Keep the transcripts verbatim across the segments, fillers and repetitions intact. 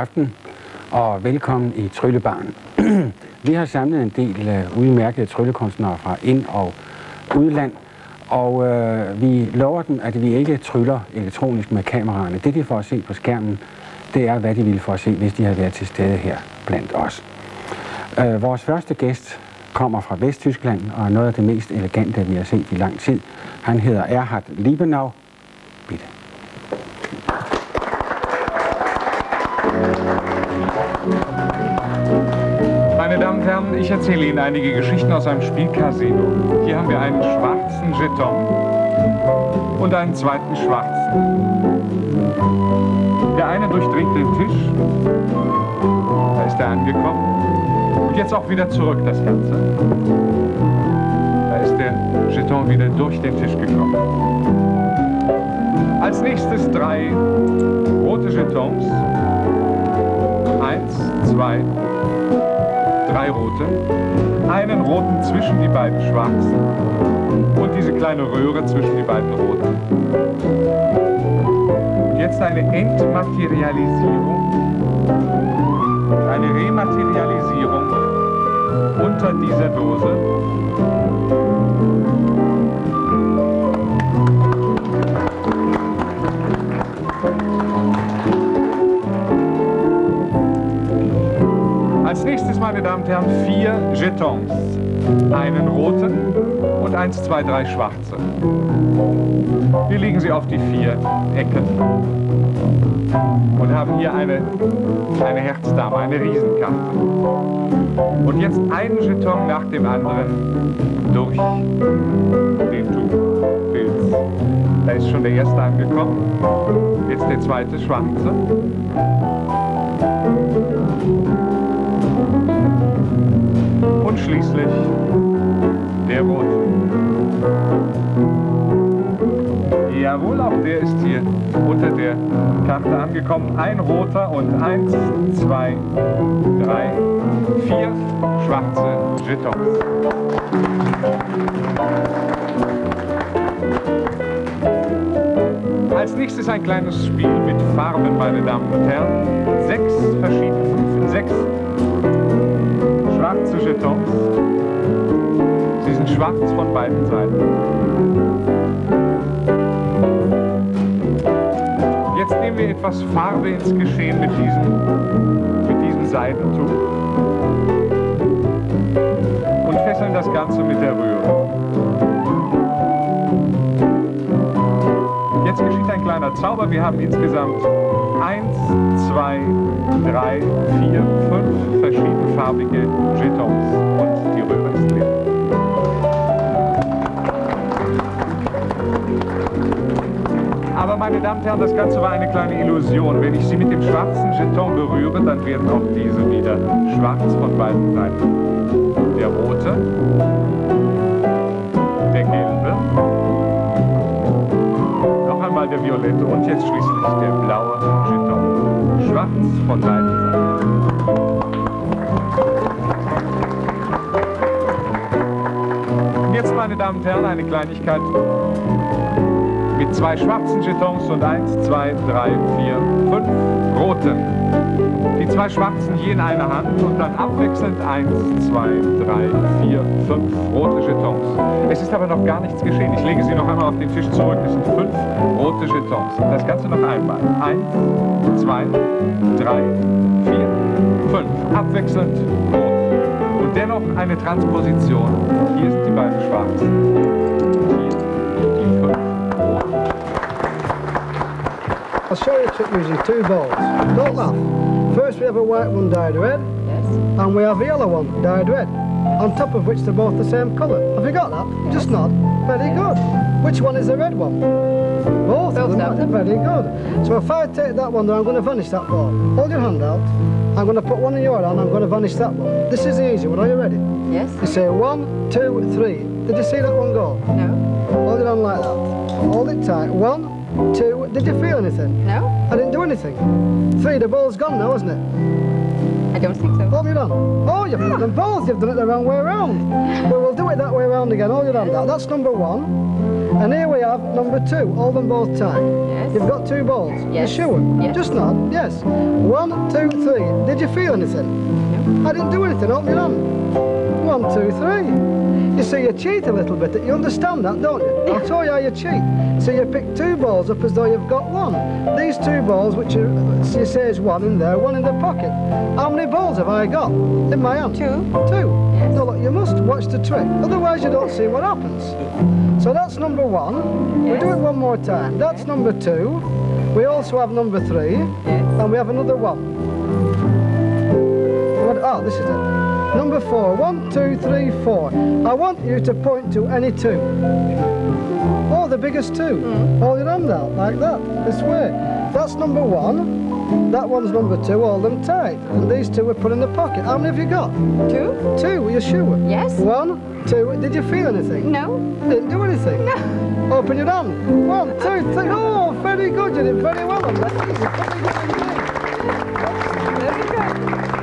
aften og velkommen i Tryllebaren. Vi har samlet en del uh, udmærkede tryllekunstnere fra ind- og udland, og uh, vi lover dem, at vi ikke tryller elektronisk med kameraerne. Det, de får at se på skærmen, det er, hvad de ville få at se, hvis de havde været til stede her blandt os. Uh, vores første gæst kommer fra Vesttyskland og er noget af det mest elegante, vi har set i lang tid. Han hedder Erhard Liebenau. Bitte. Meine Damen und Herren, ich erzähle Ihnen einige Geschichten aus einem Spiel Casino. Hier haben wir einen schwarzen Jeton und einen zweiten schwarzen. Der eine durchdringt den Tisch, da ist er angekommen. Und jetzt auch wieder zurück, das Ganze. Da ist der Jeton wieder durch den Tisch gekommen. Als nächstes drei rote Jetons. Eins, zwei, drei rote. Einen roten zwischen die beiden schwarzen. Und diese kleine Röhre zwischen die beiden roten. Und jetzt eine Entmaterialisierung. Eine Rematerialisierung unter dieser Dose. Als nächstes, meine Damen und Herren, vier Jetons. Einen roten und eins, zwei, drei schwarze. Wir legen sie auf die vier Ecken und haben hier eine, eine Herzdame, eine Riesenkarte. Und jetzt einen Jeton nach dem anderen durch den Tuchpilz. Da ist schon der erste angekommen, jetzt der zweite schwarze. Und schließlich der rote. Jawohl, auch der ist hier unter der Karte angekommen. Ein roter und eins, zwei, drei, vier schwarze Jetons. Als nächstes ein kleines Spiel mit Farben, meine Damen und Herren. Sechs verschiedene, sechs schwarze Jetons. Sie sind schwarz von beiden Seiten. Jetzt nehmen wir etwas Farbe ins Geschehen mit diesem, mit diesem Seidentuch und fesseln das Ganze mit der Röhre. Jetzt geschieht ein kleiner Zauber. Wir haben insgesamt eins, zwei, drei, vier, fünf verschiedenfarbige Jetons und die Röhre ist leer. Aber meine Damen und Herren, das Ganze war eine kleine Illusion. Wenn ich sie mit dem schwarzen Jeton berühre, dann werden auch diese wieder schwarz von beiden Seiten. Der rote, der gelbe, noch einmal der violette und jetzt schließlich der blaue Jeton. Schwarz von beiden Seiten. Und jetzt, meine Damen und Herren, eine Kleinigkeit mit zwei schwarzen Jetons und eins, zwei, drei, vier, fünf roten. Die zwei schwarzen je in einer Hand und dann abwechselnd eins, zwei, drei, vier, fünf rote Jetons. Es ist aber noch gar nichts geschehen. Ich lege sie noch einmal auf den Tisch zurück. Es sind fünf rote Jetons. Das Ganze noch einmal. Eins, zwei, drei, vier, fünf. Abwechselnd rot. Und dennoch eine Transposition. Hier sind die beiden schwarzen. Hier die fünf. I'll show you a trick using two balls. Don't laugh. First we have a white one dyed red, yes, and we have a yellow one dyed red, on top of which they're both the same colour. Have you got that? Yeah. Just nod. Very good. Which one is the red one? Both of them. That's very good. So if I take that one there, I'm going to vanish that ball. Hold your hand out. I'm going to put one in your hand, I'm going to vanish that one. This is the easy one. Are you ready? Yes. You say one, two, three. Did you see that one go? No. Hold it on like that. Hold it tight. One, two. Did you feel anything? No. I didn't do anything. Three, the ball's gone now, isn't it? I don't think so. Hold your hand. Oh, you've done them both. You've done it the wrong way around. Well, we'll do it that way around again. Hold your hand out. That's number one. And here we have number two, hold them both tight. Yes. You've got two balls. Yes. You sure? Yes. Just nod, yes. One, two, three. Did you feel anything? No. I didn't do anything, open your hand. One, two, three. You see, you cheat a little bit. You understand that, don't you? I'll show you how you cheat. So you pick two balls up as though you've got one. These two balls, which you, you say is one in there, one in the pocket. How many balls have I got in my hand? Two. Two. Yes. No, look, you must watch the trick. Otherwise you don't see what happens. So that's number one. Yes. We do it one more time. That's Okay. number two. We also have number three. Yes. And we have another one. What, oh, this is it. Number four. One, two, three, four. I want you to point to any two. Oh, the biggest two. Mm. Hold your hand out like that. This way. That's number one. That one's number two. Hold them tight. And these two we put in the pocket. How many have you got? Two? Two. Are you sure? Yes. One, two. Did you feel anything? No. Didn't do anything? No. Open your hand. One, two, three. Oh, very good. You did very well on that. Easy. Very good indeed. Very good.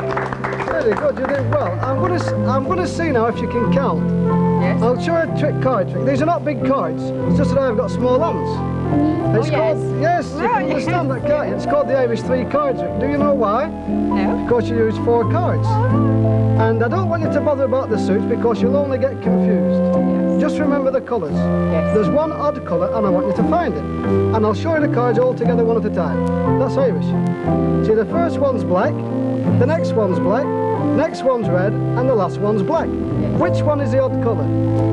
Very good. You did well. I'm going to. I'm going to see now if you can count. Yes. I'll show you a trick card trick. These are not big cards. It's just that I've got small hands. It's Oh, yes. called. Yes. You Oh, can yes. understand that, can't you? It's called the Irish three card trick. Do you know why? No. Because you use four cards. And I don't want you to bother about the suits because you'll only get confused. Yes. Just remember the colours. Yes. There's one odd colour and I want you to find it. And I'll show you the cards all together one at a time. That's Irish. See, the first one's black, the next one's black, next one's red, and the last one's black. Yes. Which one is the odd colour?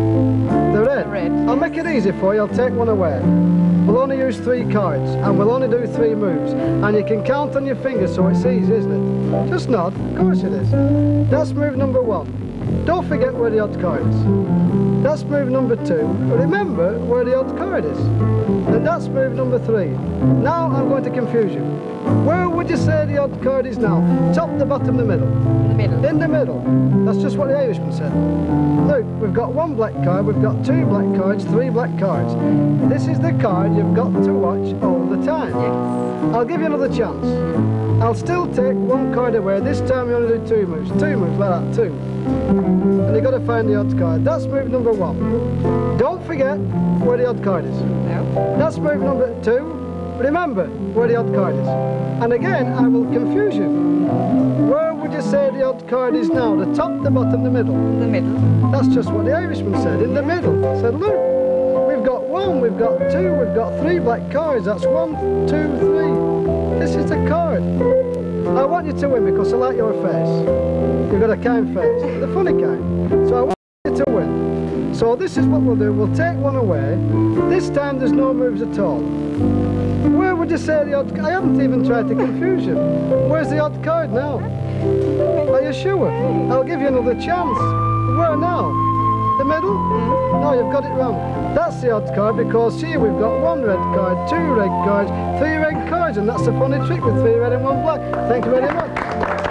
The red. The red, I'll yes. make it easy for you, I'll take one away. We'll only use three cards, and we'll only do three moves. And you can count on your fingers, so it's easy, isn't it? Just nod, of course it is. That's move number one. Don't forget where the odd card is. That's move number two. Remember where the odd card is. And that's move number three. Now I'm going to confuse you. Where would you say the odd card is now? Top, the bottom, the middle. In the middle. In the middle. That's just what the Irishman said. Look, we've got one black card, we've got two black cards, three black cards. This is the card you've got to watch all the time. Yes. I'll give you another chance. I'll still take one card away. This time you only do two moves. Two moves like that, two. And you've got to find the odd card. That's move number one. Don't forget where the odd card is. No. That's move number two. Remember where the odd card is. And again, I will confuse you. Where would you say the odd card is now? The top, the bottom, the middle? In the middle. That's just what the Irishman said, in the middle. He said, look, we've got one, we've got two, we've got three black cards. That's one, two, three. This is the card. I want you to win because I like your face. You've got a kind face, the funny kind. So I want you to win. So this is what we'll do. We'll take one away. This time there's no moves at all. Where would you say the odd... I haven't even tried to confuse you. Where's the odd card now? Are you sure? I'll give you another chance. Where now? The middle? No, you've got it wrong. That's the odd card because here we've got one red card, two red cards, three red cards, and that's a funny trick with three red and one black. Thank you very much.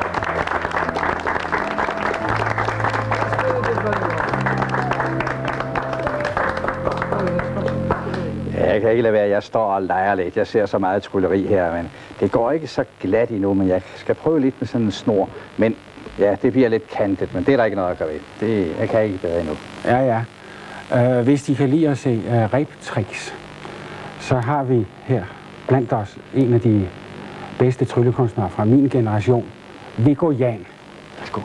That's really did very well. Jeg kan ikke lade være, jeg står og leger lidt. Jeg ser så meget trylleri her, men det går ikke så glat endnu, men jeg skal prøve lidt med sådan en snor. Men ja, det bliver lidt kantet, men det er der ikke noget at gøre ved. Det, jeg kan ikke bedre endnu. Ja, ja. Uh, hvis de kan lide at se uh, reb-tricks, så har vi her blandt os en af de bedste tryllekunstnere fra min generation, Viggo Jan. Værsgo.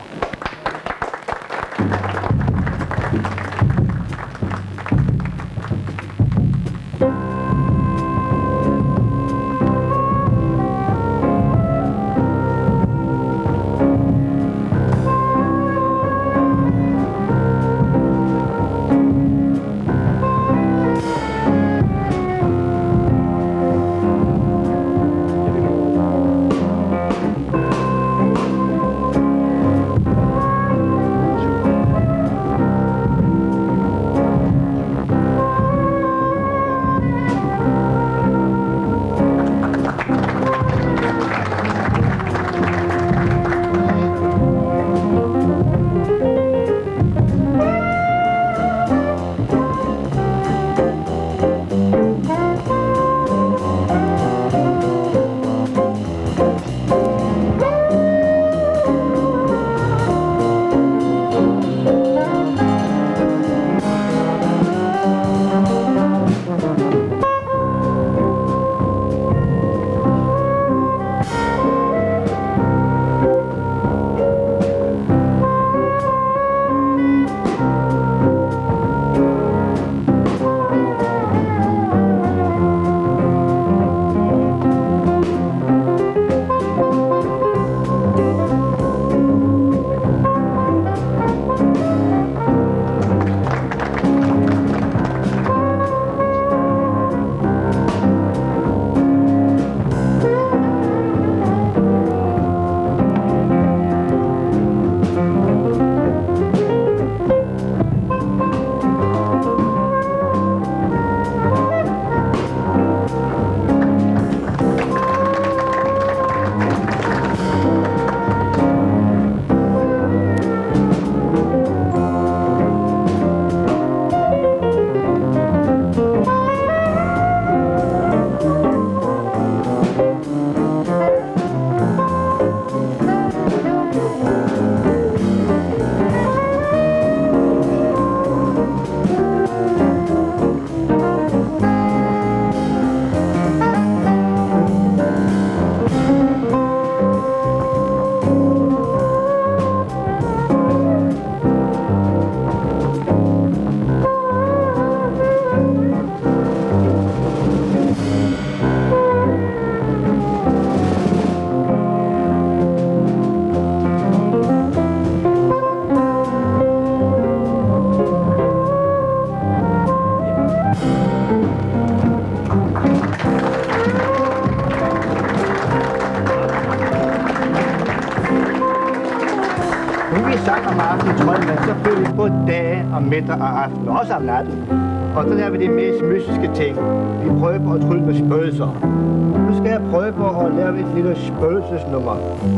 sang om aftenen, tror jeg, men selvfølgelig både dage og middag og aften, også om natten. Og så laver vi de mest mystiske ting. Vi prøver på at trylle med spøgelser. Nu skal jeg prøve på at lave et lille spøgelsesnummer.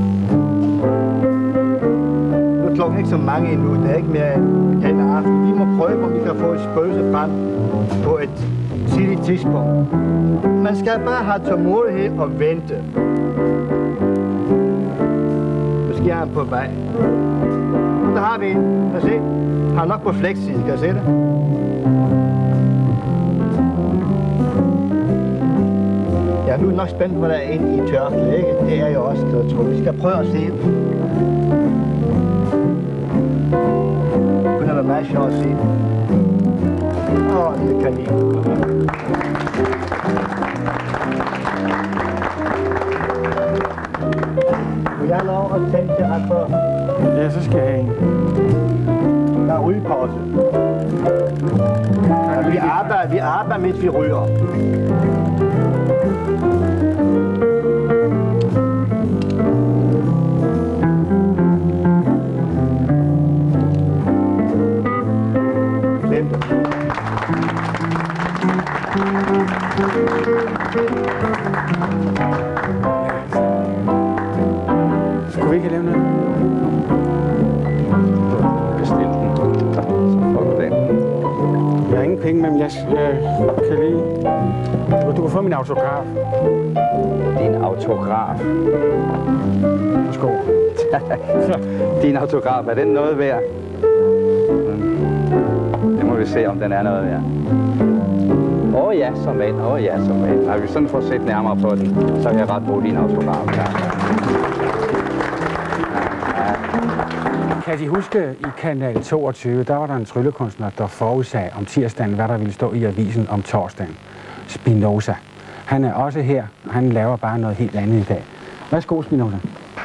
Nu er klokken ikke så mange endnu, det er ikke mere end aften. Vi må prøve på, om vi kan få et spøgelse frem på et tidligt tidspunkt. Man skal bare have tålmodighed og vente. Måske er han på vej. Der har vi en. Kan I se? Han er nok på flexsiden. Kan I se det? Ja, nu er nok spændt på, der er inde i tørklæde, ikke? Det er jo også, jeg tror. Vi skal prøve at se. Det kunne være meget sjovt at se. Åh, oh, lille kanin. Vil jeg lov at tænke til at få... Ja, så skal jeg have en. Der er rygepause. Ja, vi arbejder, vi arbejder, mens vi ryger. Glem det. Skulle vi ikke have lavet noget? Bestil den. Så får du den. Jeg har ingen penge, men jeg øh, kan lige... Du kan få min autograf. Din autograf. Værsgo. Din autograf, er den noget værd? Det må vi se, om den er noget værd. Åh oh, ja, som en. Åh oh, ja, som en. Når vi sådan får set nærmere på den, så kan jeg ret bruge din autograf. Ja. Kan de huske, i kanal toogtyve, der var der en tryllekunstner, der forudsagde om tirsdagen, hvad der ville stå i avisen om torsdagen. Spinoza. Han er også her, og han laver bare noget helt andet i dag. Værsgo, Spinoza.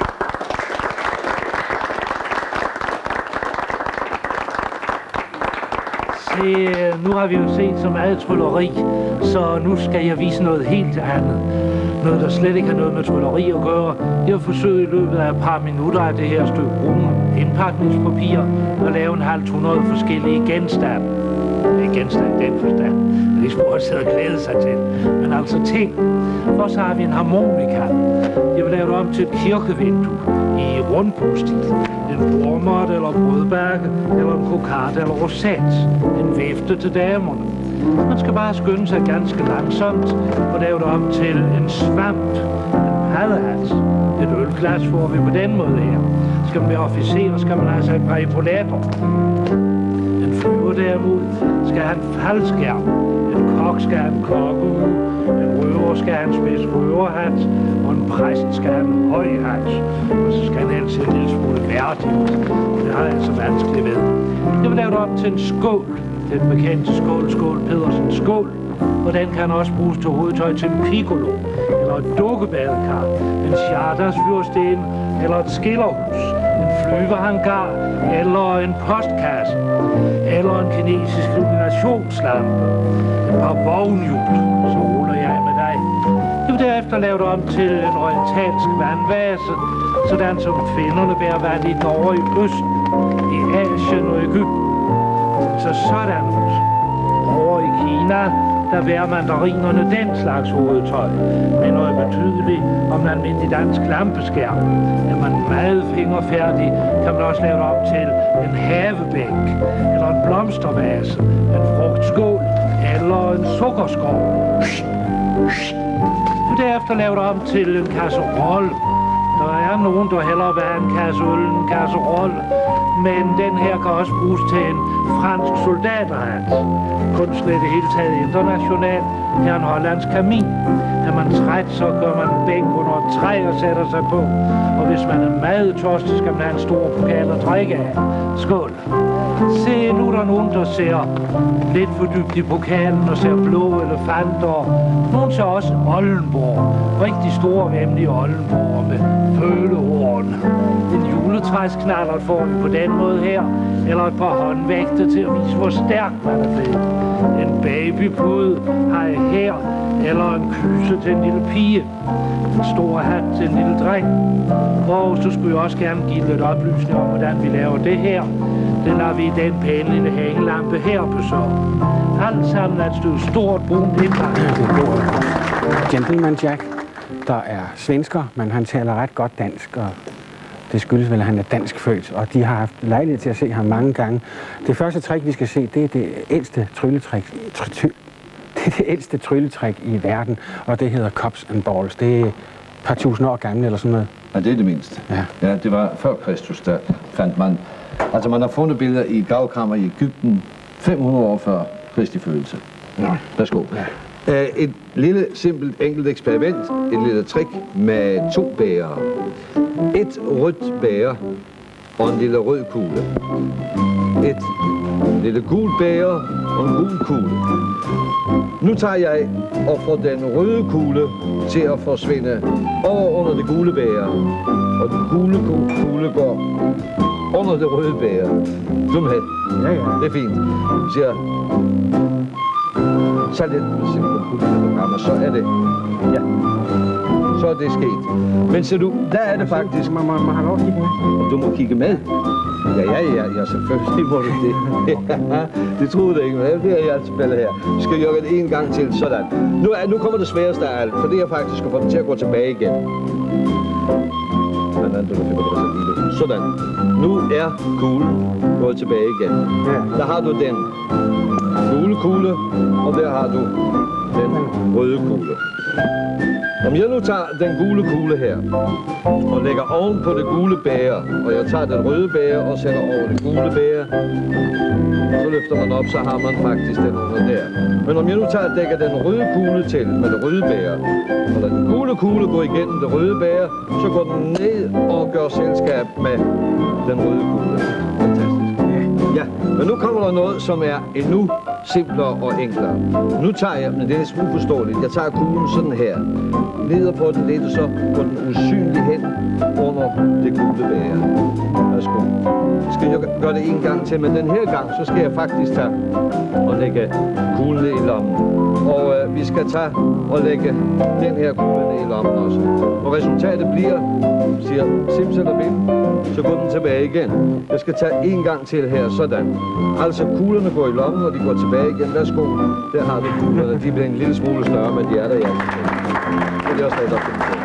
Se, nu har vi jo set så meget trylleri, så nu skal jeg vise noget helt andet. Noget, der slet ikke har noget med trylleri at gøre. Jeg har forsøgt i løbet af et par minutter af det her stykke brune indpakningspapir at lave en halvt hundrede forskellige genstande. Ikke genstand i den forstand, det er spurgt at sidde og glæde sig til. Men altså ting. Og så har vi en harmonika. Jeg vil lave det om til et kirkevindue i rundbostil. En bormert eller brødbærke, eller en kokard eller rosat. En vifte til damerne. Man skal bare skynde sig ganske langsomt og lave det om til en svamp, en paddehat. Et ølglas får vi på den måde her. Skal man være officer, skal man have sig et par epauletter. En flyver derimod skal have en faldskærm. En kok skal have en kokkehue. En røver skal have en spids røverhat. Og en præst skal have en høj hat. Og så skal han helst se en lille smule værdig ud. Det har jeg så vanskeligt ved. Jeg vil lave det om til en skål. Den bekendte skål, skål, Pedersen skål. Og den kan også bruges til hovedtøj til en piccolo. Eller et dukkebadekar. En chartersfyrsten. Eller et skillerhus. En flyvehangar. Eller en postkasse. Eller en kinesisk illuminationslampe. Et par vognhjul. Så ruller jeg med dig. Jeg vil derefter lave det om til en orientalsk vandvase. Sådan som kvinderne bærer vand i Norge i Østen. I Asien og Egypten. Så sådan over i Kina, der bærer mandarinerne den slags hovedtøj. Men noget betydeligt om en almindelig dansk lampeskærm. Er man meget fingerfærdig, kan man også lave det op til en havebænk, eller en blomstervase, en frugtskål, eller en sukkerskål. Og derefter lave det om til en kasserolle. Der er nogen, der hellere vil have en kasse øl, en kasserolle. Men den her kan også bruges til en fransk soldaterhat. Kunsten i det hele taget internationalt er en hollandsk kamin. Er man træt, så gør man en bænk under et træ og sætter sig på. Og hvis man er meget tørstig, skal man have en stor pokal at drikke af. Skål. Se, nu er der nogen, der ser lidt for dybt i pokalen og ser blå elefanter. Nogle ser også Oldenborg. Rigtig store vemmelige Oldenborg med følehorn. En juletræsknallert får vi på den måde her. Eller et par håndvægte til at vise, hvor stærk man er blevet. En babypude har jeg her. Eller en kyse til en lille pige. En stor hat til en lille dreng. Og så skulle jeg også gerne give lidt oplysning om, hvordan vi laver det her. Det lader vi i den pæne lille hængelampe her på så. Alt sammen er et stykke stort brunt indgang. Gentleman Jack, der er svensker, men han taler ret godt dansk, og det skyldes vel, at han er dansk født, og de har haft lejlighed til at se ham mange gange. Det første trick, vi skal se, det er det ældste trylletrik. Det er det ældste trylletrik i verden, og det hedder Cups and Balls. Det er et par tusind år gammel eller sådan noget. Ja, det er det mindste. Ja. Ja, det var før Kristus, der fandt man. Altså, man har fundet billeder i gravkammer i Egypten fem hundrede år før Kristi fødelse. Ja. Værsgo. Ja. Et lille, simpelt, enkelt eksperiment. Et lille trick med to bæger. Et rødt bæger og en lille rød kugle. Et lille gul bæger og en gul kugle. Nu tager jeg og får den røde kugle til at forsvinde over under det gule bæger. Og den gule kugle går under det røde bæger. Du med? Ja, ja. Det er fint. Så siger så lidt og så er det. Ja. Så er det sket. Men ser du, der er det faktisk. Man må have lov at kigge med. Du må kigge med. Ja, ja, ja, ja, selvfølgelig må du det. Det troede du ikke, men det er jeg altså spillet her. Vi skal gøre det en gang til, sådan. Nu, er, nu kommer det sværeste af alt, for det er faktisk at få den til at gå tilbage igen. Sådan. Nu er kuglen gået tilbage igen. Der har du den gule kugle, og der har du den røde kugle. Om jeg nu tager den gule kugle her, og lægger oven på det gule bæger, og jeg tager den røde bæger og sætter over det gule bæger, så løfter man op, så har man faktisk den under der. Men om jeg nu tager og dækker den røde kugle til med det røde bæger, og den gule kugle går igennem det røde bæger, så går den ned og gør selskab med den røde kugle. Fantastisk. Ja, men nu kommer der noget, som er endnu simplere og enklere. Nu tager jeg, men det er næsten uforståeligt, jeg tager kuglen sådan her, leder på den lidt, så går den usynlig hen under det gule bæger. Værsgo. Skal jeg gøre det en gang til, men den her gang, så skal jeg faktisk tage og lægge kuglen ned i lommen. Og øh, vi skal tage og lægge den her kugle ned i lommen også. Og resultatet bliver, siger simsalabim, så går den tilbage igen. Jeg skal tage en gang til her, sådan. Altså kuglerne går i lommen, og de går tilbage igen. Værsgo, der har du kuglerne. De bliver en lille smule større, men de er der i alt. Det er også lidt op til den.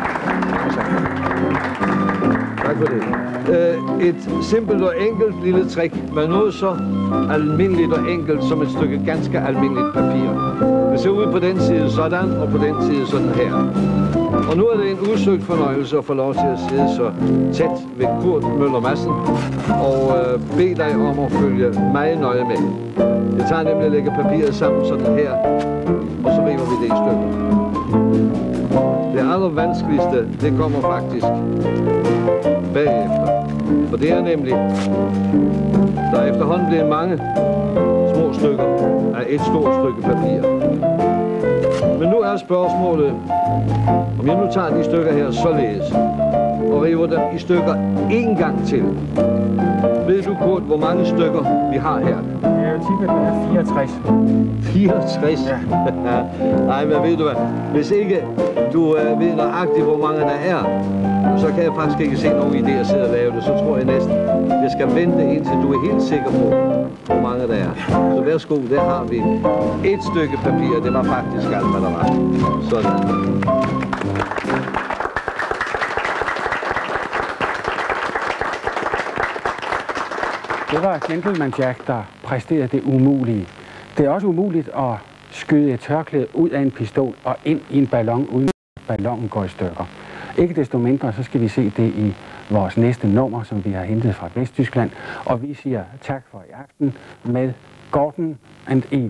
Tak for det. Uh, et simpelt og enkelt lille trick med noget så almindeligt og enkelt som et stykke ganske almindeligt papir. Det ser ud på den side sådan, og på den side sådan her. Og nu er det en udsøgt fornøjelse at få lov til at sidde så tæt ved Kurt Møller Madsen og uh, bede dig om at følge meget nøje med. Jeg tager nemlig at lægge papiret sammen sådan her, og så river vi det i stykker. Det aller vanskeligste, det kommer faktisk bagefter. For det er nemlig, der er efterhånden blevet mange små stykker af et stort stykke papir. Men nu er spørgsmålet, om jeg nu tager de stykker her således, og river dem i stykker en gang til. Ved du, Kurt, hvor mange stykker vi har her? Jeg er tippet, det er fireogtres. fireogtres? Ja. Nej, men ved du hvad? Hvis ikke du uh, ved nøjagtigt, hvor mange der er, så kan jeg faktisk ikke se nogen idé at sidde og lave det. Så tror jeg næsten, jeg skal vente indtil du er helt sikker på, hvor mange der er. Så værsgo, der har vi et stykke papir. Det var faktisk alt, hvad der var. Sådan. Det var Gentleman Jack, der præsterede det umulige. Det er også umuligt at skyde et tørklæde ud af en pistol og ind i en ballon, uden at ballonen går i stykker. Ikke desto mindre, så skal vi se det i vores næste nummer, som vi har hentet fra Vesttyskland. Og vi siger tak for i aften med Gordon and Eve.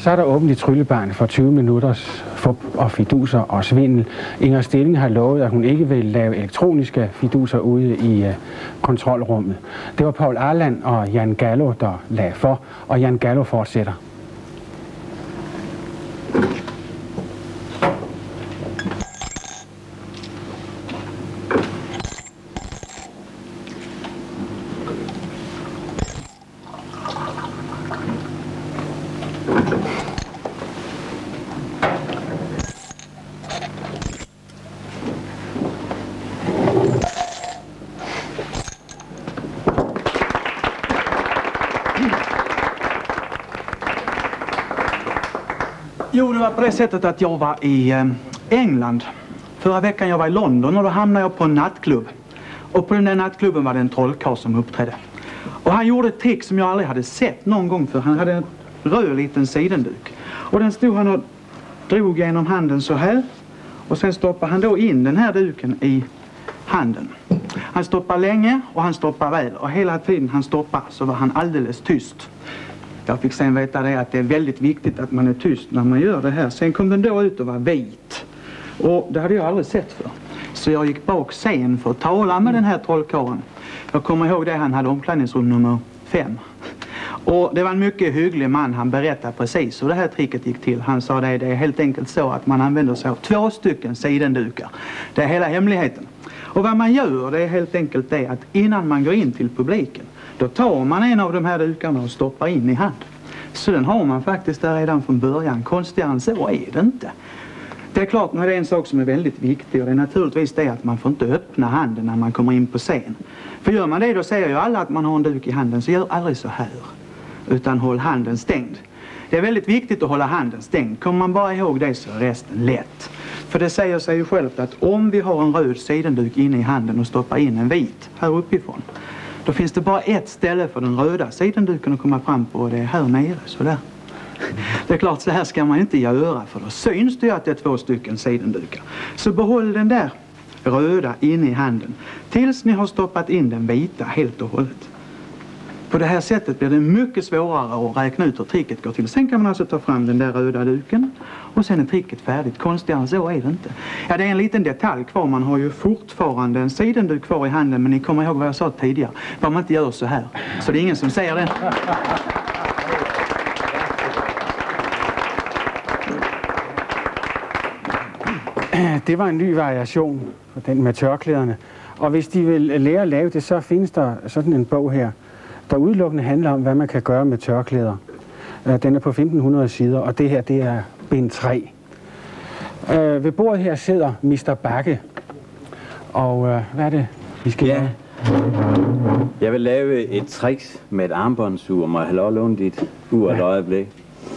så er der åbent i Tryllebarn for tyve minutters fup og fiduser og svindel. Inger Stilling har lovet, at hun ikke vil lave elektroniske fiduser ude i uh, kontrolrummet. Det var Paul Arland og Jan Gallo, der lagde for, og Jan Gallo fortsætter. Jo, det var på det sättet att jag var i eh, England. Förra veckan jag var i London och då hamnade jag på en nattklubb. Och på den där nattklubben var det en trollkarl som uppträdde. Och han gjorde ett trick som jag aldrig hade sett någon gång för. Han hade en röd liten sidenduk. Och den stod han och drog genom handen så här. Och sen stoppade han då in den här duken i handen. Han stoppade länge och han stoppade väl. Och hela tiden han stoppade så var han alldeles tyst. Jag fick sen veta det att det är väldigt viktigt att man är tyst när man gör det här. Sen kom den då ut och var vit. Och det hade jag aldrig sett för. Så jag gick bak scen för att tala med den här trollkarlen. Jag kommer ihåg det, han hade omklädningsrum nummer fem. Och det var en mycket hygglig man, han berättade precis hur det här tricket gick till. Han sa det, det är helt enkelt så att man använder sig av två stycken sidendukar. Det är hela hemligheten. Och vad man gör, det är helt enkelt det att innan man går in till publiken, då tar man en av de här dukarna och stoppar in i hand. Så den har man faktiskt där redan från början. Konstigare än så är det inte. Det är klart, nu är det en sak som är väldigt viktig och det är naturligtvis det att man får inte öppna handen när man kommer in på scen. För gör man det då säger ju alla att man har en duk i handen, så gör aldrig så här. Utan håll handen stängd. Det är väldigt viktigt att hålla handen stängd. Kommer man bara ihåg det så är resten lätt. För det säger sig ju självt att om vi har en röd sidenduk inne i handen och stoppar in en vit här uppifrån, då finns det bara ett ställe för den röda sidenduken att komma fram på och det är här nere, så där. Det är klart, så här ska man inte göra för då syns det ju att det är två stycken sidendukar. Så behåll den där röda inne i handen tills ni har stoppat in den vita helt och hållet. På det här sättet blir det mycket svårare att räkna ut hur tricket går till. Sen kan man alltså ta fram den där röda duken och sen är tricket färdigt. Konstigare än så är det inte. Ja, det är en liten detalj kvar. Man har ju fortfarande en sidenduk kvar i handen, men ni kommer ihåg vad jag sa tidigare. Vad man inte gör så här. Så det är ingen som säger det. Det var en ny variation på den med tørklæderne. Og hvis de vil lære at lave det, så findes der sådan en bog her, der udelukkende handler om, hvad man kan gøre med tørklæder. Den er på femten hundrede sider, og det her, det er bind tre. Øh, ved bordet her sidder mister Bakke. Og øh, hvad er det, vi skal ja. lave? Jeg vil lave et trick med et armbåndsur. Må jeg have lov at låne dit ur et øjeblik?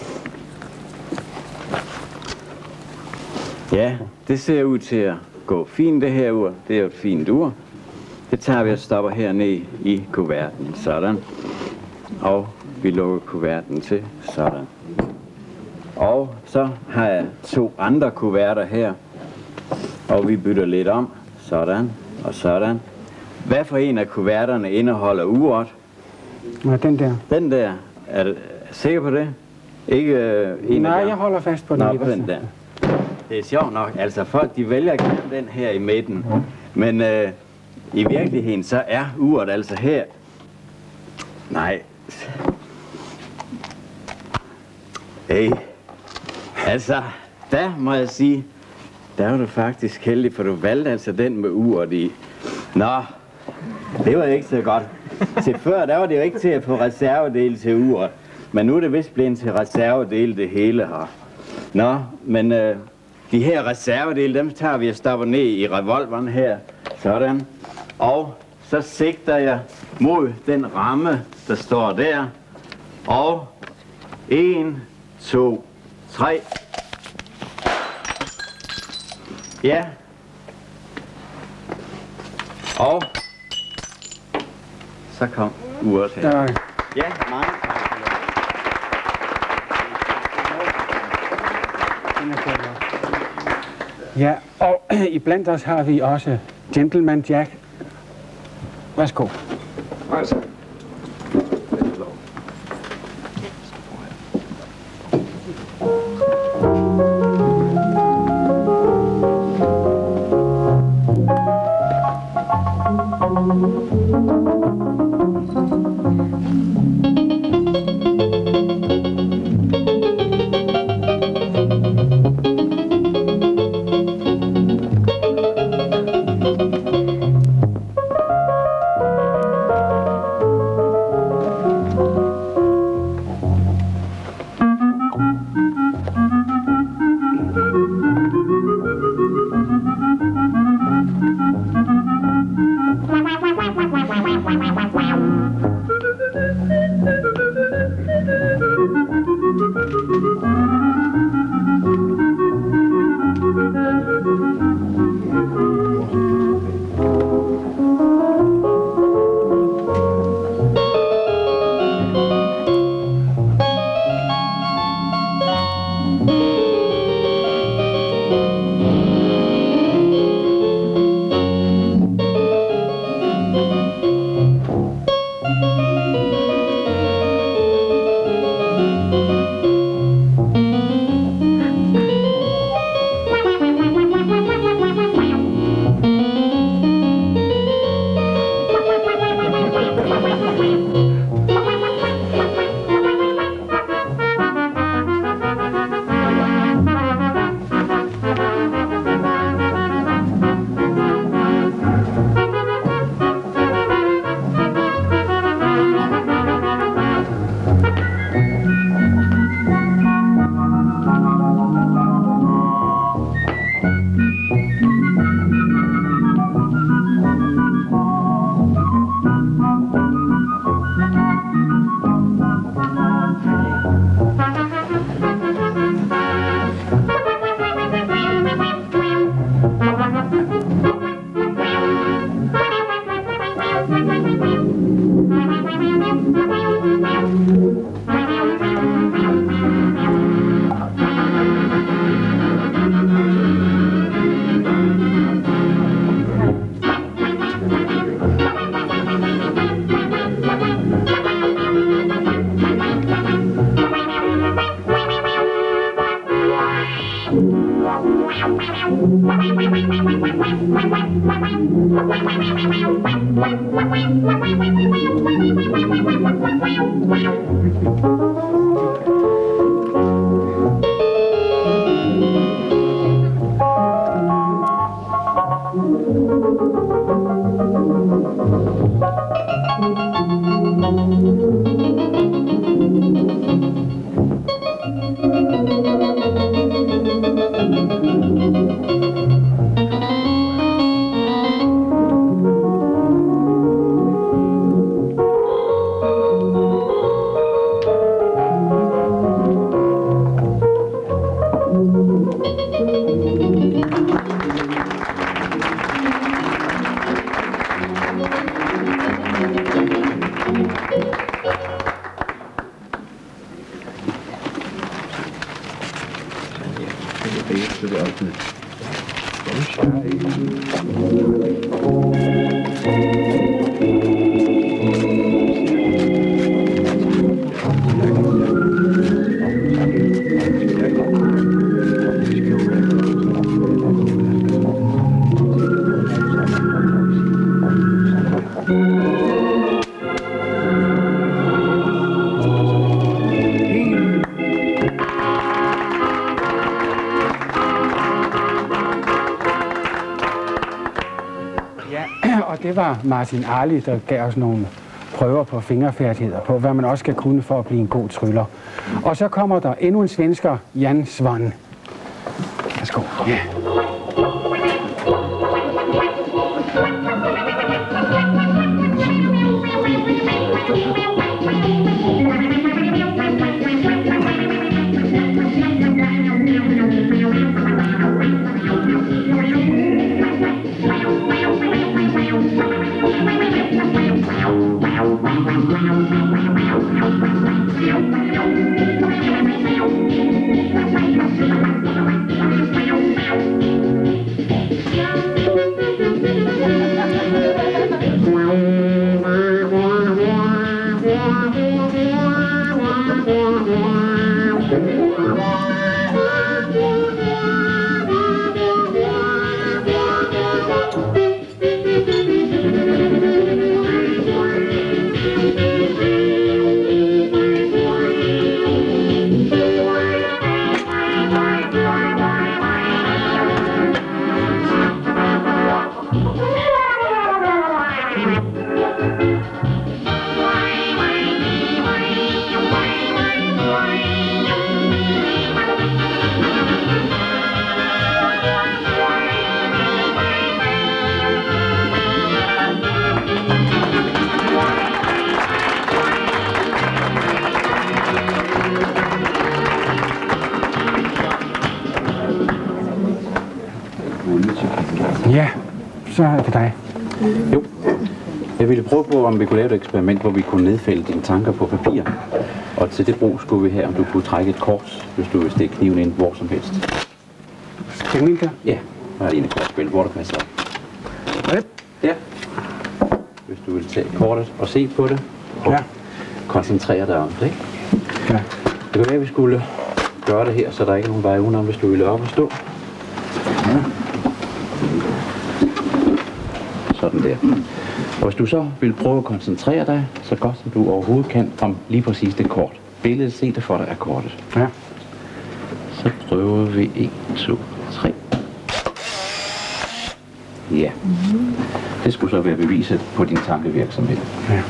Ja, det ser ud til at gå fint, det her ur. Det er jo et fint ur. Det tager vi og stopper hernede i kuverten. Sådan. Og vi lukker kuverten til. Sådan. Og så har jeg to andre kuverter her. Og vi bytter lidt om. Sådan. Og sådan. Hvad for en af kuverterne indeholder uret? Ja, den der. Den der. Er du sikker på det? Ikke uh, en Nej, af dem? jeg holder fast på den. Nå, på den der. Det er sjovt nok. Altså folk, de vælger gerne den her i midten. Men øh, i virkeligheden, så er uret altså her. Nej. Hey. Altså, der må jeg sige, der var du faktisk heldig, for du valgte altså den med uret i. Nå, det var ikke så godt. Til før, der var det jo ikke til at få reservedele til uret. Men nu er det vist blevet til reservedele det hele her. Nå, men øh, de her reservedele, dem tager vi og stopper ned i revolveren her. Sådan. Og så sigter jeg mod den ramme, der står der. Og en, to, tre. Ja. Og så kom uret her. Der. Ja, mange tak. Ja, og iblandt os har vi også Gentleman Jack. Værsgo. Det var Martin Arli, der gav os nogle prøver på fingerfærdigheder, på hvad man også skal kunne for at blive en god tryller. Og så kommer der endnu en svensker, Jan Svan. Værsgo. Ja. så er det dig. Jo. Jeg ville prøve på, om vi kunne lave et eksperiment, hvor vi kunne nedfælde dine tanker på papir. Og til det brug skulle vi her, om du kunne trække et kort, hvis du vil stikke kniven ind hvor som helst. Skal den ind der? Ja, der er en et kortspil, hvor der passer op. Ja. Ja. Hvis du vil tage kortet og se på det, og ja. koncentrere dig om det, ikke? Ja. Det kan være, at vi skulle gøre det her, så der ikke er nogen vej udenom, hvis du ville op og stå. Ja. Sådan der. Og hvis du så vil prøve at koncentrere dig, så godt som du overhovedet kan, om lige præcis det kort. Billedet, se det for dig, er kortet. Ja. Så prøver vi en, to, tre. Ja. Det skulle så være beviset på din tankevirksomhed. Ja.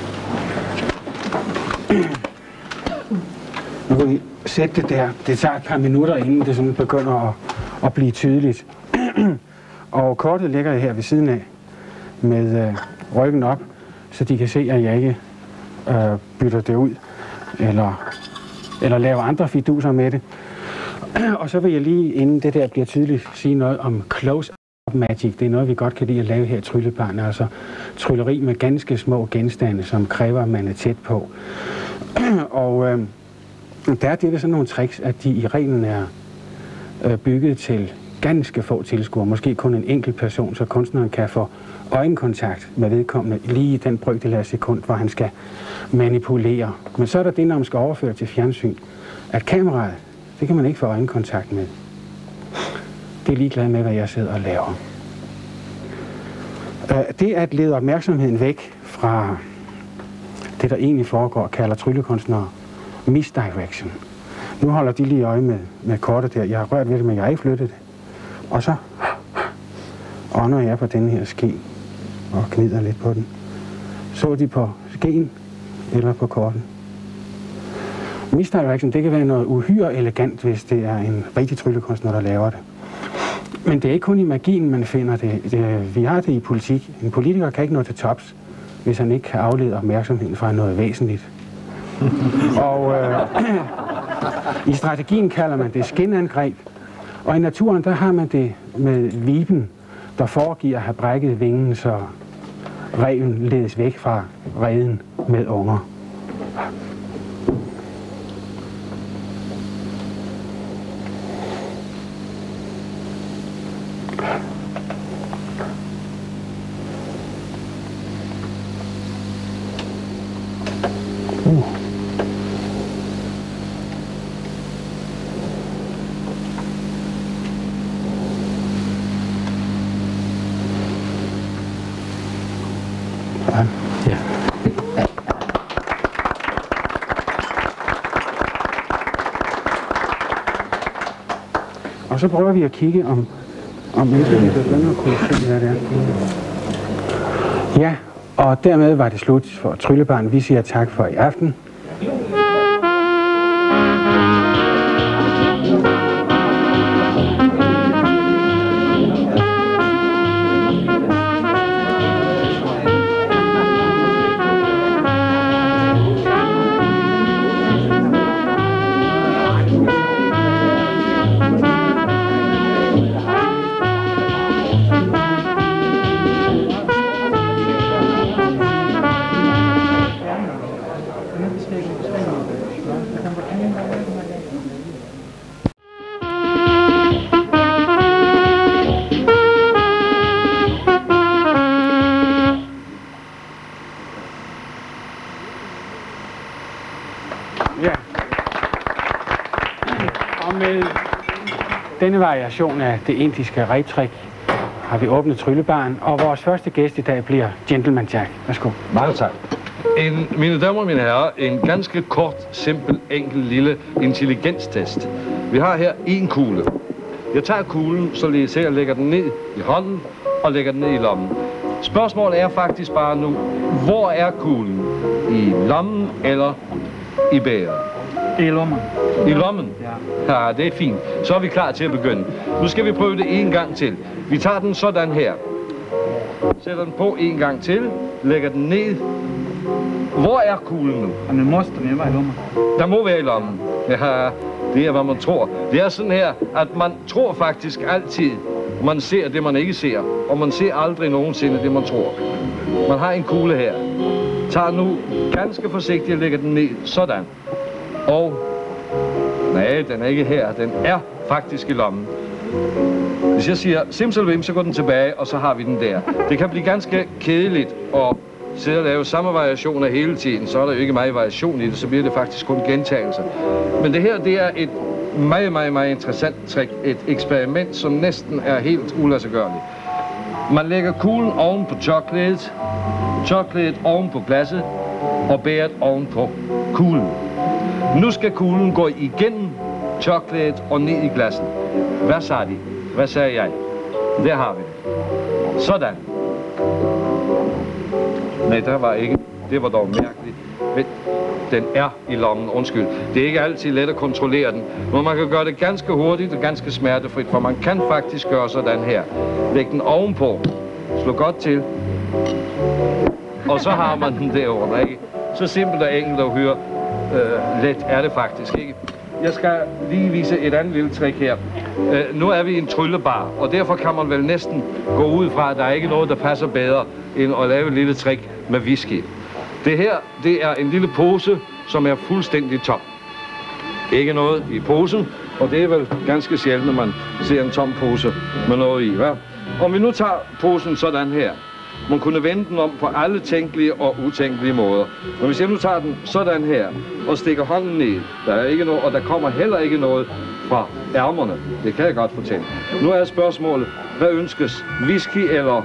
Nu kan vi sætte det der. Det tager et par minutter, inden det sådan begynder at, at blive tydeligt. Og kortet ligger her ved siden af med øh, ryggen op, så de kan se, at jeg ikke øh, bytter det ud eller, eller laver andre fiduser med det. Og så vil jeg lige, inden det der bliver tydeligt, sige noget om close-up magic. Det er noget, vi godt kan lide at lave her i Tryllebarn. Altså trylleri med ganske små genstande, som kræver, at man er tæt på. Og øh, der er det sådan nogle tricks, at de i reglen er øh, bygget til ganske få tilskuere. Måske kun en enkelt person, så kunstneren kan få øjenkontakt med vedkommende lige i den brøkdel af sekund, hvor han skal manipulere. Men så er der det, når man skal overføre til fjernsyn, at kameraet, det kan man ikke få øjenkontakt med. Det er ligeglad med, hvad jeg sidder og laver. Det at lede opmærksomheden væk fra det, der egentlig foregår, kalder tryllekunstnere misdirection. Nu holder de lige øje med, med kortet der. Jeg har rørt ved det, men jeg har ikke flyttet det. Og så ånder jeg på den her ske og gnider lidt på den. Så de på skeen eller på kortet. Misdirection, det kan være noget uhyre elegant, hvis det er en rigtig tryllekunstner, der laver det. Men det er ikke kun i magien, man finder det. det. Vi har det i politik. En politiker kan ikke nå til tops, hvis han ikke kan aflede opmærksomheden fra noget væsentligt. Og øh, i strategien kalder man det skinangreb. Og i naturen, der har man det med viben, der foregiver at have brækket vingen, så ræven ledes væk fra reden med unger. Uh. Ja. Og så prøver vi at kigge om, om ikke vi begynder at kunne se, hvad det er. Ja, og dermed var det slut for Tryllebarn. Vi siger tak for i aften. Ja. Og med denne variation af det indiske rebtrik har vi åbnet Tryllebarn, og vores første gæst i dag bliver Gentleman Jack. Værsgo. Mange tak. En, mine damer og mine herrer, en ganske kort, simpel, enkel, lille intelligenstest. Vi har her en kugle. Jeg tager kuglen, således her, lægger den ned i hånden og lægger den ned i lommen. Spørgsmålet er faktisk bare nu, hvor er kuglen? I lommen eller i bæret? I lommen. I lommen? Ja. Ja, det er fint. Så er vi klar til at begynde. Nu skal vi prøve det en gang til. Vi tager den sådan her. Sætter den på en gang til. Lægger den ned. Hvor er kuglen nu? Den må være i lommen. Der må være i lommen. Ja, det er, hvad man tror. Det er sådan her, at man tror faktisk altid, Man ser det, man ikke ser, og man ser aldrig nogensinde det, man tror. Man har en kugle her. Tager nu ganske forsigtigt og lægger den ned, sådan. Og, nej, den er ikke her, den er faktisk i lommen. Hvis jeg siger simsalvim, så går den tilbage, og så har vi den der. Det kan blive ganske kedeligt at sidde og lave samme variationer hele tiden, så er der jo ikke meget variation i det, så bliver det faktisk kun gentagelser. Men det her, det er et meget, meget, meget interessant trick, et eksperiment, som næsten er helt uladsiggørligt. Man lægger kuglen oven på chokoladet, chokoladet oven på glasset, og bæret oven på kuglen. Nu skal kuglen gå igennem chokoladet og ned i glasset. Hvad sagde de? Hvad sagde jeg? Der har vi det. Sådan. Nej, der var ikke. Det var dog mærkeligt. Men den er i lommen, undskyld. Det er ikke altid let at kontrollere den, men man kan gøre det ganske hurtigt og ganske smertefrit, for man kan faktisk gøre sådan her. Læg den ovenpå. Slå godt til. Og så har man den derovre, ikke? Så simpelt og enkelt at høre. Øh, let er det faktisk, ikke? Jeg skal lige vise et andet lille trick her. Øh, nu er vi i en tryllebar, og derfor kan man vel næsten gå ud fra, at der er ikke noget, der passer bedre, end at lave et lille trick med whisky. Det her, det er en lille pose, som er fuldstændig tom. Ikke noget i posen, og det er vel ganske sjældent, når man ser en tom pose med noget i, hva'? Om vi nu tager posen sådan her, man kunne vende den om på alle tænkelige og utænkelige måder. Men hvis jeg nu tager den sådan her, og stikker hånden ned, der er ikke noget, og der kommer heller ikke noget fra ærmerne. Det kan jeg godt fortælle. Nu er spørgsmålet, hvad ønskes? Whisky eller...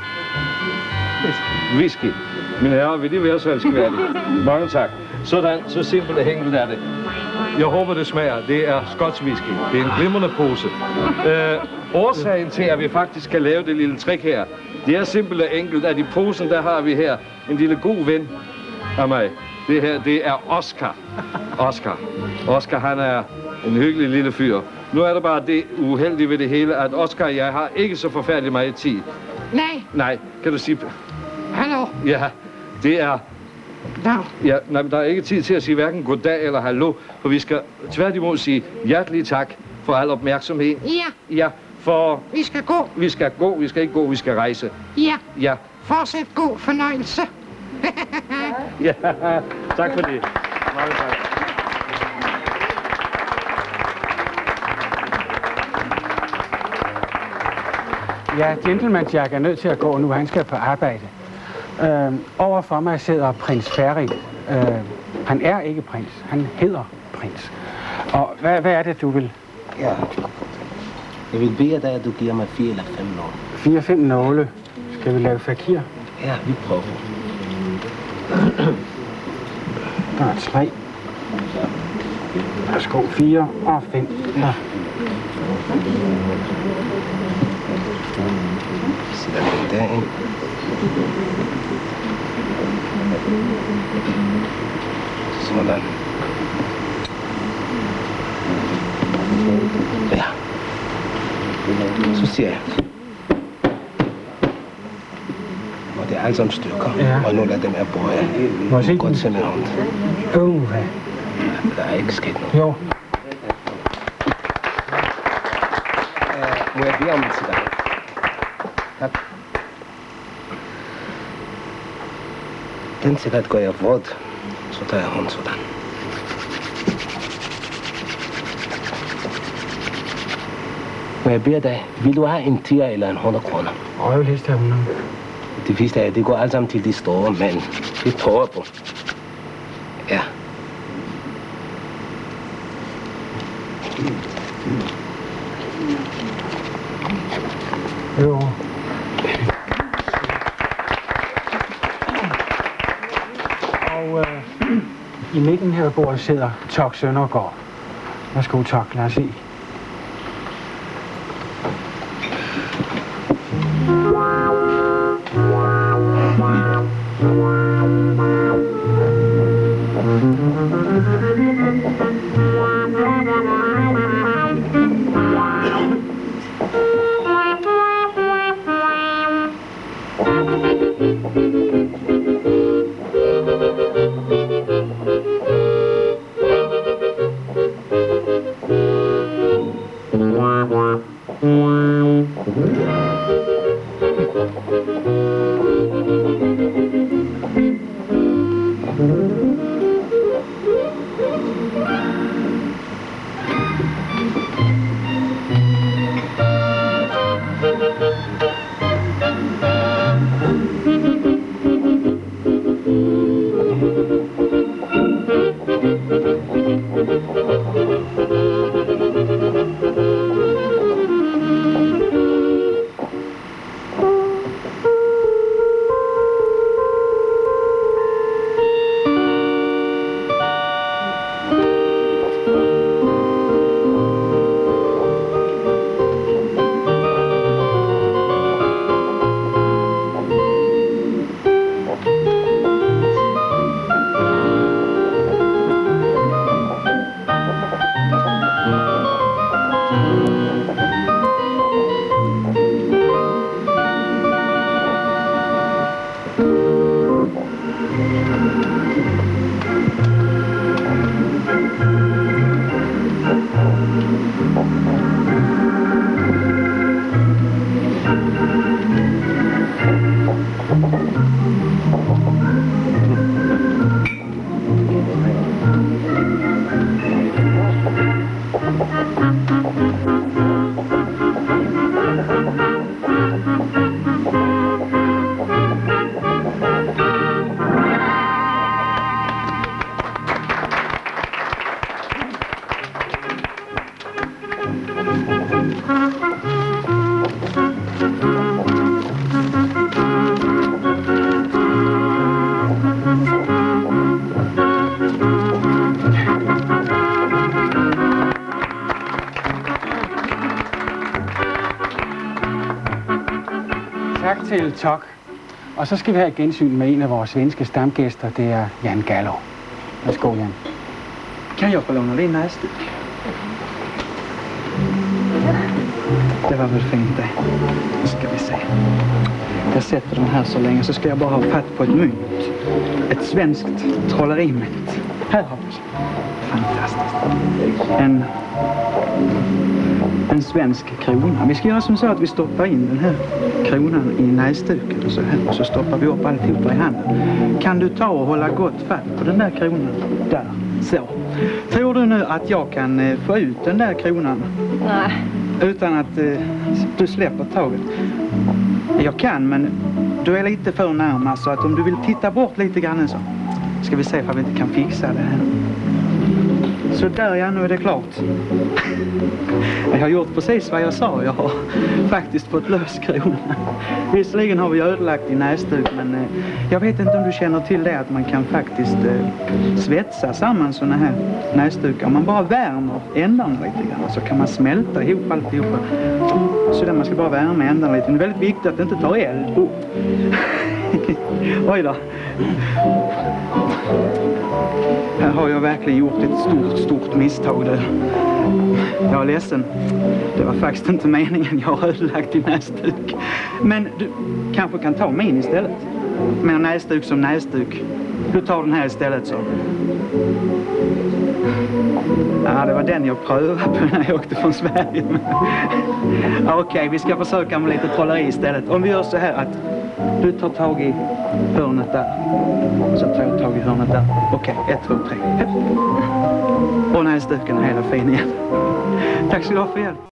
Whisky. Mine herrer, vil det være så elskværdigt? Mange tak. Sådan, så simpelt og enkelt er det. Jeg håber, det smager. Det er Scotch whisky. Det er en glimrende pose. Øh, årsagen til, at vi faktisk kan lave det lille trick her, det er simpelt og enkelt, at i posen, der har vi her en lille god ven af mig. Det her, det er Oscar. Oscar. Oscar, han er en hyggelig lille fyr. Nu er der bare det uheldige ved det hele, at Oscar og jeg har ikke så forfærdelig meget tid. Nej. Nej, kan du sige... Hallo. Ja, det er... No. Ja, nej, der er ikke tid til at sige hverken goddag eller hallo, for vi skal tværtimod sige hjertelig tak for al opmærksomhed. Ja. Ja, for... Vi skal gå. Vi skal gå, vi skal ikke gå, vi skal rejse. Ja. Ja. Fortsæt god fornøjelse. Ja, tak for det. Mange tak. Ja, Gentleman Jack er nødt til at gå nu, han skal på arbejde. Øh, overfor mig sidder prins Ferry. Øh, han er ikke prins, han hedder prins. Og hvad, hvad er det, du vil? Ja, jeg vil bede dig, at du giver mig fire eller fem nåle. Fire, fem nåle. Skal vi lave fakir? Ja, vi prøver. Der er tre. Værsgo, fire og fem. Ja. Sætter den derind. Sådan. Ja. Så siger jeg. Og det er alle sammen stykker. Ja. Og nogle af dem er bøjer. Må jeg se godt den? se med hånd. Uh, hvad? Ja, der er ikke sket noget. Jo. Uh, må jeg bede om en cigaret? Tak. Den cigaret går jeg våd, så tager jeg hånd sådan. Må jeg bede dig, vil du have en tier eller en hundrede kroner? Åh, jeg vil helst have hundrede. Det vigtigste er, at det går alt sammen til de store, men det prøver på. Ja. Jo. Og øh, i midten her bordet sidder Tok Søndergaard. Værsgo, Tok, lad os se. til Tok. Og så skal vi have et gensyn med en af vores svenske stamgæster, det er Jan Gallo. Værsgo, Jan. Kan jag få låna din näsduk? Det var väl fint det. Nu ska vi se. Jag sätter den här så länge så ska jag bara ha fatt på ett mynt. Ett svenskt trollerimynt. Här har vi. Fantastiskt. En, en svensk krona. Vi ska göra som så att vi stoppar in den här kronan i näsduken och så här. Och så stoppar vi upp alltihopa i handen. Kan du ta och hålla gott fatt på den där kronan? Där. Så. Tror du nu att jag kan eh, få ut den där kronan? Nej. Utan att eh, du släpper taget? Jag kan, men du är lite för närmare så att om du vill titta bort lite grann så ska vi se om vi inte kan fixa det här. Så där, ja, nu är det klart. Jag har gjort precis vad jag sa. Jag har faktiskt fått lös kronan. Visserligen har vi ödelagt i näsduk, men eh, jag vet inte om du känner till det att man kan faktiskt eh, svetsa samman såna här näsdukar. Om man bara värmer ändarna lite grann så kan man smälta ihop alltihopa. Så där man ska bara värma ändarna lite. Men det är väldigt viktigt att det inte tar eld. Oh. Oj då. Här har jag verkligen gjort ett stort, stort misstag där. Jag är ledsen. Det var faktiskt inte meningen. Jag har ödelagt din näsduk. Men du kanske kan ta min istället. Med näsduk som näsduk. Du tar den här istället så. Ja, det var den jag prövade på när jag åkte från Sverige. Okej, okay, vi ska försöka med lite trolleri istället. Om vi gör så här att du tar tag i hörnet där. Så tar jag tag i hörnet där. Okej, okay, ett, två, tre. Och näsduken är hela fin igen. Tack så du ha för hjälp.